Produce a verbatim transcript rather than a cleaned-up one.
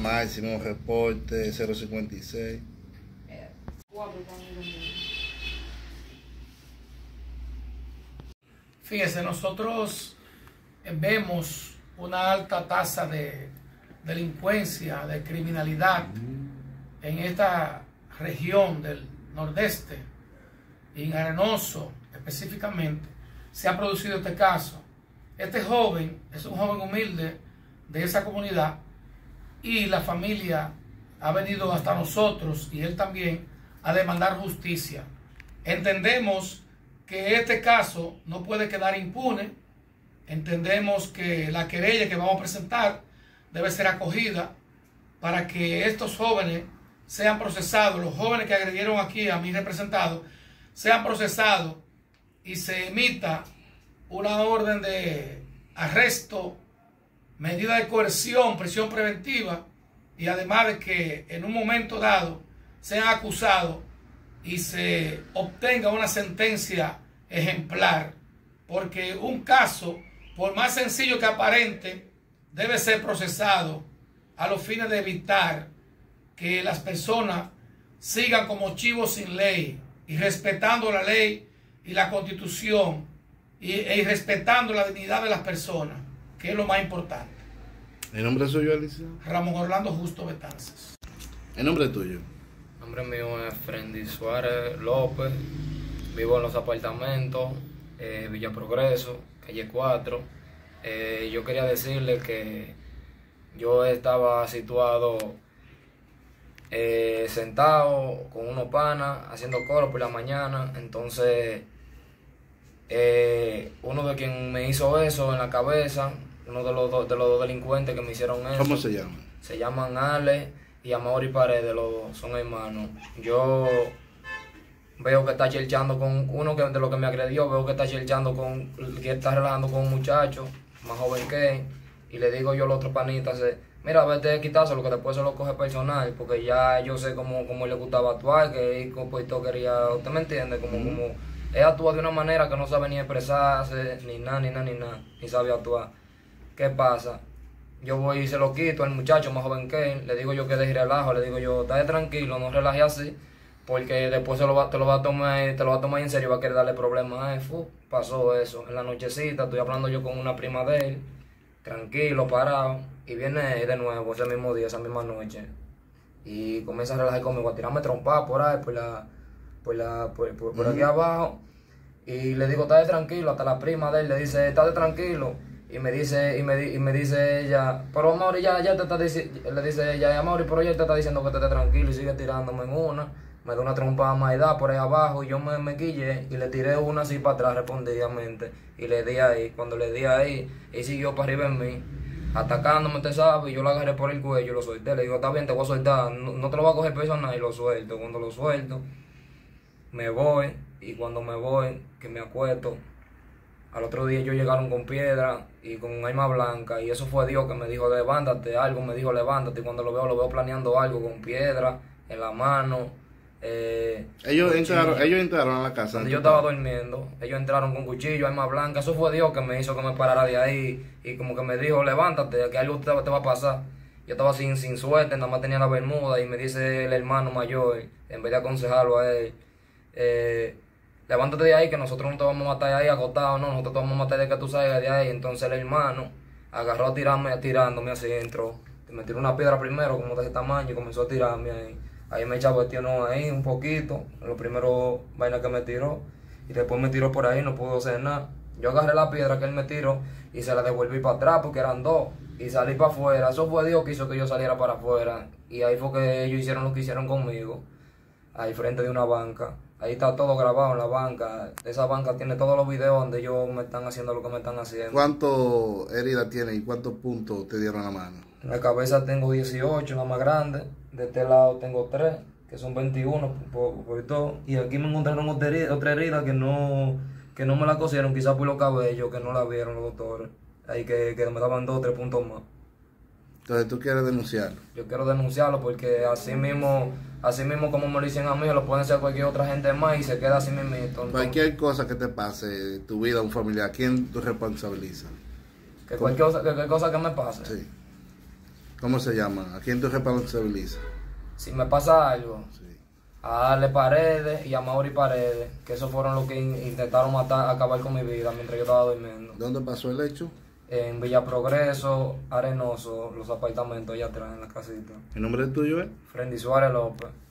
Máximo, reporte cero cincuenta y seis. Fíjese, nosotros vemos una alta tasa de delincuencia, de criminalidad en esta región del nordeste, y en Arenoso específicamente, se ha producido este caso. Este joven es un joven humilde de esa comunidad y la familia ha venido hasta nosotros y él también a demandar justicia. Entendemos que este caso no puede quedar impune. Entendemos que la querella que vamos a presentar debe ser acogida para que estos jóvenes sean procesados, los jóvenes que agredieron aquí a mi representado, sean procesados y se emita una orden de arresto, medida de coerción, prisión preventiva, y además de que en un momento dado sean acusados y se obtenga una sentencia ejemplar, porque un caso, por más sencillo que aparente, debe ser procesado a los fines de evitar que las personas sigan como chivos sin ley, y respetando la ley y la Constitución, y, y respetando la dignidad de las personas, que es lo más importante. ¿El nombre suyo, Alicia? Ramón Orlando Justo Betances. ¿El nombre tuyo? El nombre mío es Frendy Suárez López. Vivo en los apartamentos, eh, Villa Progreso, calle cuatro. Eh, yo quería decirle que yo estaba situado eh, sentado con unos panas haciendo coro por la mañana. Entonces eh, uno de quien me hizo eso en la cabeza, uno de los, do, de los dos delincuentes que me hicieron eso. ¿Cómo se llama? Se llaman Ale y Amaury Paredes, los dos son hermanos. Yo veo que está chelchando con uno que de lo que me agredió, veo que está chelchando con, que está relajando con un muchacho más joven que él, y le digo yo al otro panita, se, mira, vete a quitárselo, que después se lo coge personal, porque ya yo sé cómo, cómo le gustaba actuar, que él compuesto quería, ¿usted me entiende? Como, mm. como él actúa de una manera que no sabe ni expresarse, ni nada, ni nada, ni nada, ni sabe actuar. ¿Qué pasa? Yo voy y se lo quito al muchacho más joven que él, le digo yo que deje relajo, le digo yo, estate tranquilo, no relaje así, porque después se lo va, te lo va a tomar, te lo va a tomar en serio y va a querer darle problemas a él. Fu, pasó eso. En la nochecita estoy hablando yo con una prima de él, tranquilo, parado, y viene él de nuevo ese mismo día, esa misma noche, y comienza a relajar conmigo, a tirarme trompada por ahí, por la, por la, por, por, por aquí abajo, y le digo, estate tranquilo, hasta la prima de él le dice, estate tranquilo. Y me dice, y me, y me dice ella, pero Amaury ya, ya te está diciendo, le dice ella, Amaury, pero ella te está diciendo que te esté tranquilo, y sigue tirándome en una. Me da una trompada más edad por ahí abajo, y yo me, me quillé y le tiré una así para atrás respondidamente, y le di ahí. Cuando le di ahí, él siguió para arriba en mí, atacándome, te sabe, y yo lo agarré por el cuello y lo solté. Le digo, está bien, te voy a soltar, no, no te lo voy a coger personal, y lo suelto. Cuando lo suelto, me voy, y cuando me voy, que me acuesto, al otro día ellos llegaron con piedra y con un arma blanca, y eso fue Dios que me dijo, levántate, algo me dijo, levántate, y cuando lo veo, lo veo planeando algo con piedra en la mano. Eh, ellos, entraron, ellos entraron a la casa. Donde yo estaba durmiendo, ellos entraron con cuchillo, arma blanca. Eso fue Dios que me hizo que me parara de ahí, y como que me dijo, levántate, que algo te, te va a pasar. Yo estaba sin, sin suerte, nada más tenía la bermuda, y me dice el hermano mayor, en vez de aconsejarlo a él, eh, levántate de ahí, que nosotros no te vamos a matar ahí acostado, no, nosotros te vamos a matar de que tú salgas de ahí. Entonces el hermano agarró a tirarme, tirándome así, entró, me tiró una piedra primero, como de ese tamaño, y comenzó a tirarme ahí. Ahí me echaba no ahí un poquito, lo primero vaina que me tiró, y después me tiró por ahí, no pudo hacer nada. Yo agarré la piedra que él me tiró y se la devolví para atrás porque eran dos, y salí para afuera. Eso fue Dios que hizo que yo saliera para afuera, y ahí fue que ellos hicieron lo que hicieron conmigo, ahí frente de una banca. Ahí está todo grabado en la banca. Esa banca tiene todos los videos donde ellos me están haciendo lo que me están haciendo. ¿Cuántas heridas tiene y cuántos puntos te dieron a la mano? En la cabeza tengo dieciocho, la más grande. De este lado tengo tres, que son veintiuno por, por todo. Y aquí me encontraron otra herida, otra herida que no, que no me la cosieron, quizás por los cabellos, que no la vieron los doctores. Ahí que, que me daban dos o tres puntos más. Entonces tú quieres denunciarlo. Yo quiero denunciarlo porque así mismo, así mismo como me lo dicen a mí, lo pueden hacer cualquier otra gente más y se queda así mismo. Entonces, cualquier cosa que te pase, tu vida, un familiar, ¿quién tú responsabilizas? Que cualquier cosa, que, cualquier cosa que me pase. Sí. ¿Cómo se llama? ¿A quién tú responsabilizas? Si me pasa algo, Sí. a Ale Paredes y a Mauri Paredes, que esos fueron los que in- intentaron matar, acabar con mi vida mientras yo estaba durmiendo. ¿Dónde pasó el hecho? En Villa Progreso, Arenoso, los apartamentos allá atrás en la casita. ¿El nombre tuyo es? Frendy Suárez López.